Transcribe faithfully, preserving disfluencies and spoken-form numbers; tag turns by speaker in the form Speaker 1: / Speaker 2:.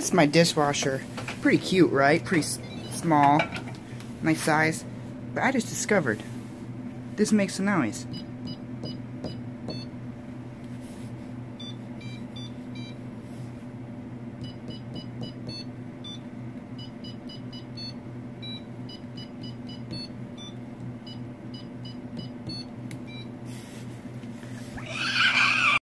Speaker 1: This is my dishwasher. Pretty cute, right? Pretty s small. Nice size. But I just discovered this makes a noise.